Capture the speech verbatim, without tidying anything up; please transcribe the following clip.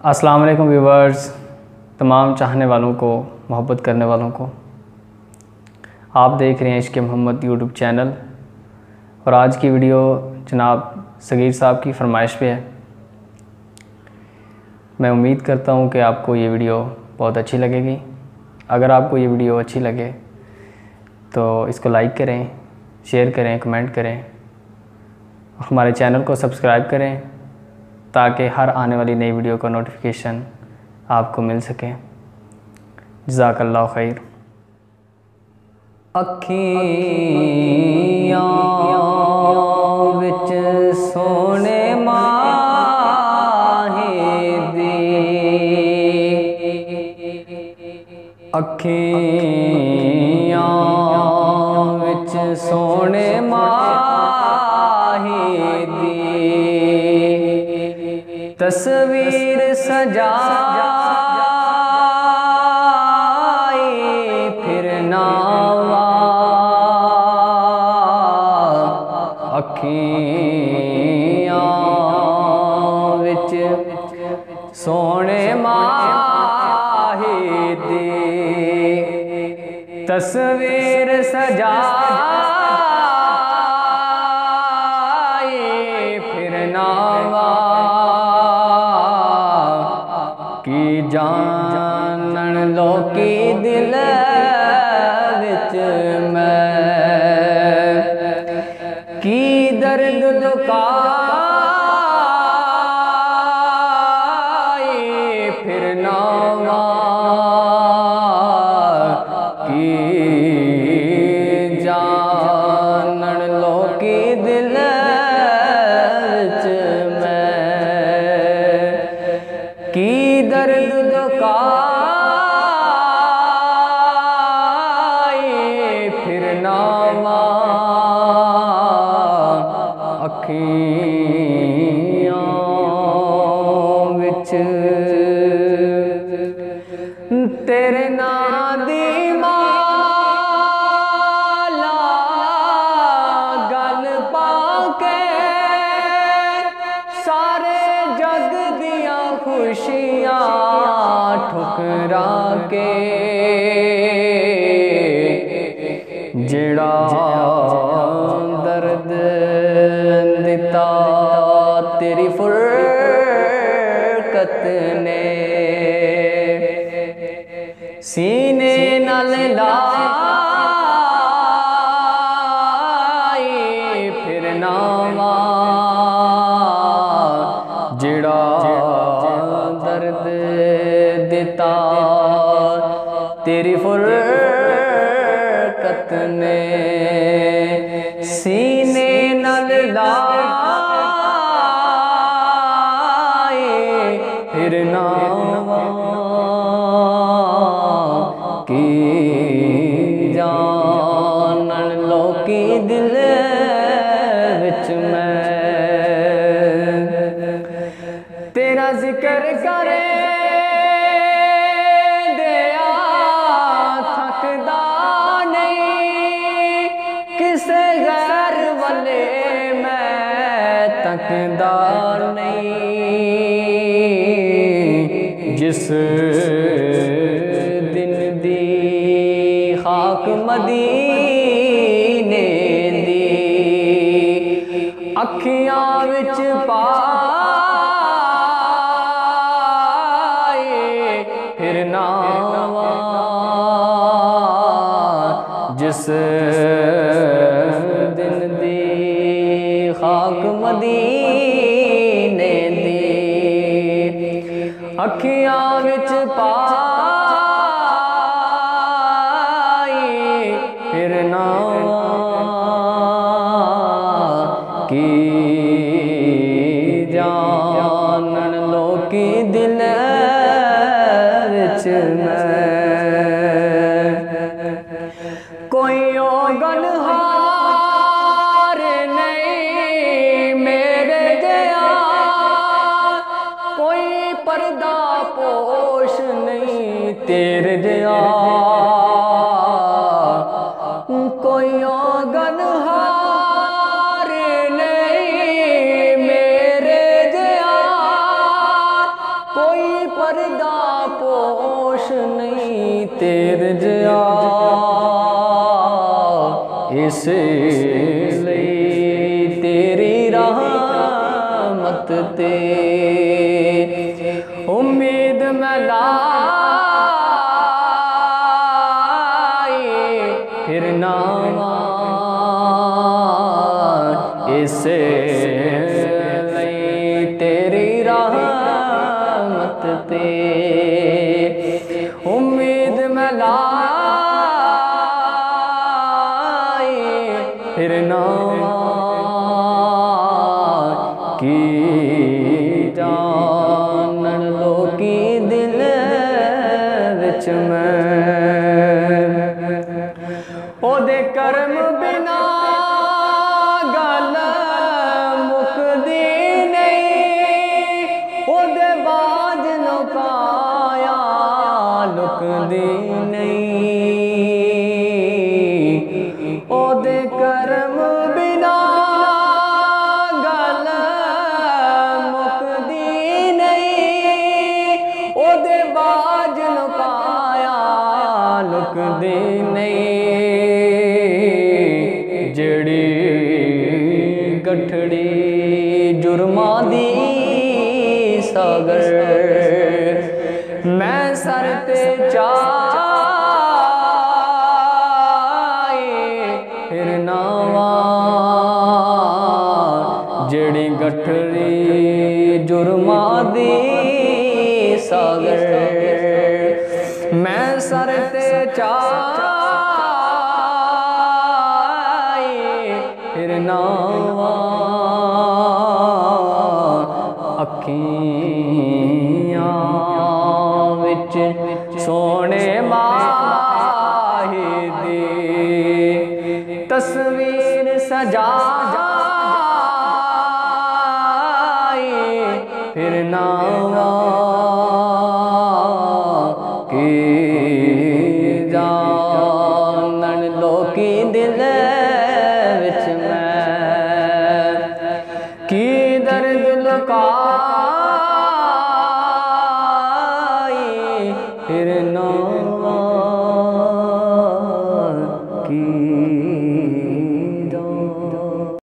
अस्सलाम वालेकुम व्यूवर्स, तमाम चाहने वालों को, मोहब्बत करने वालों को। आप देख रहे हैं इश्क़ मोहम्मद यूट्यूब चैनल और आज की वीडियो जनाब सगीर साहब की फरमाइश पे है। मैं उम्मीद करता हूँ कि आपको ये वीडियो बहुत अच्छी लगेगी। अगर आपको ये वीडियो अच्छी लगे तो इसको लाइक करें, शेयर करें, कमेंट करें और हमारे चैनल को सब्सक्राइब करें ताकि हर आने वाली नई वीडियो का नोटिफिकेशन आपको मिल सके। जज़ाकल्लाहु खैर। अखियाँ विच सोने माहे दी, अखियाँ विच सोने माहे दी तस्वीर सजाई फिर नावा, अखियाँ विच सोने माहे दी तस्वीर सजाई फिर नावा की जानन लोकी दिल विच मैं की दर्द दुकाई फिर नावा की जानन लोकी दिल विच मैं की दर्द दुकाई फिर नावा अखियाँ विच तेरे नां दी माला गल पाके सारे जग दियां खुशियां ठुकरा के जेड़ा दर्द दिता तेरी फुरकत ने सीने नाल लाई फिर नावा जेड़ा दर्द दिता तेरी फुरकत ने सीने नाल लाई फिर नावा की जानन लोकी दिल विच मैं तेरा जिक्र करे दिया थकदा नहीं किसे गैर वाले मैं तकदा नहीं जिस दिन दी खाक मदीने दी अखियाँ विच पाए फिर नावा जिस दिन दी खाक मदीने दी अखियाँ विच पाए फिर नावा की जानन लोकी दिल विच मैं कोई ओगन हार नहीं मेरे जया कोई पर्दा पोश नहीं तेरे जया कोई ओगन हार नहीं मेरे जया कोई पर्दा पोश नहीं तेरे जिया इस ਲਈ तेरी रहमत ते उम्मीद मैं लाई फिर ना इस ਲਈ तेरी रहमत ते उम्मीद मैं लाई फिर ना की जानन लोकी दिल विच मैं ओदे कर्म बिना गल मुकदी नहीं ओदे बाज लुकाया लुकदी नहीं ओदे कर्म बिना गल मुकदी नहीं ओदे बाज लुकाया लुकदी नहीं जड़ी गठड़ी जुर्मा दी सागर मैं सर ते चाए फिर नावा जड़ी गठड़ी जुर्मा दी सागर मैं सर ते चाए फिर नावा अखियां विच सोने माही दी तस्वीर सजाई फिर नावा